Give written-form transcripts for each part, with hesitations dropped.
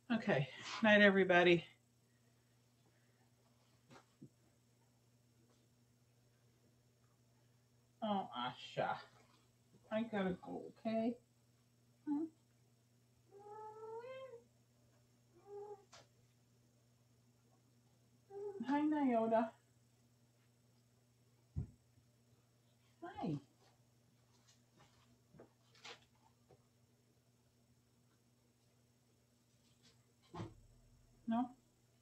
Okay, night everybody. Oh, Asha, I gotta go, okay? Hi, Nyota. Hi. No?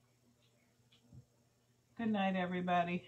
Good night, everybody.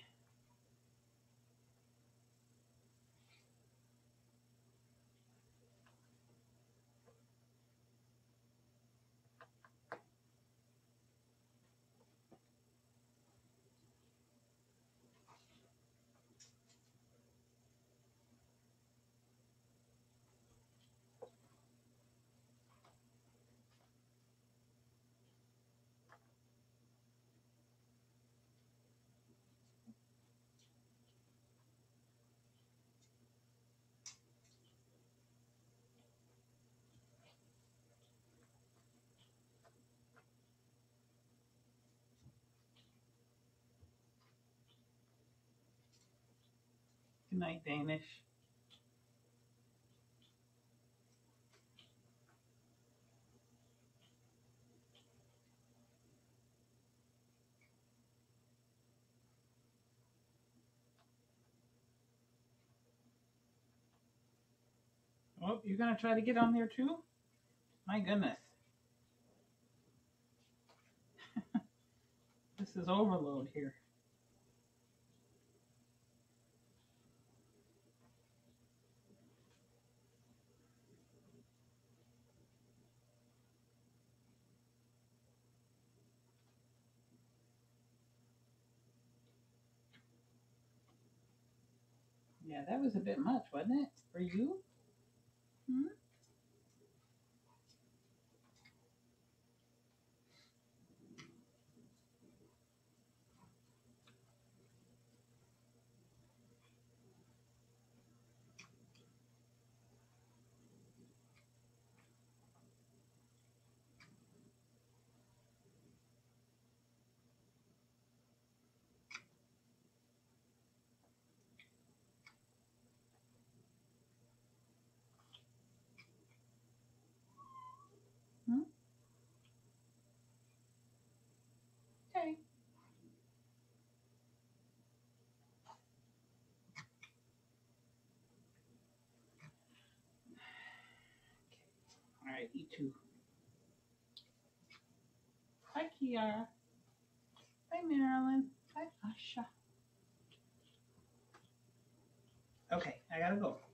Good night, Danish. Oh, you're gonna try to get on there too? My goodness. This is overload here. Yeah, that was a bit much, wasn't it? For you? Hmm? Hmm? Okay. All right, you too. Hi, Kiara. Hi, Marilyn. Hi, Asha. Okay, I gotta go.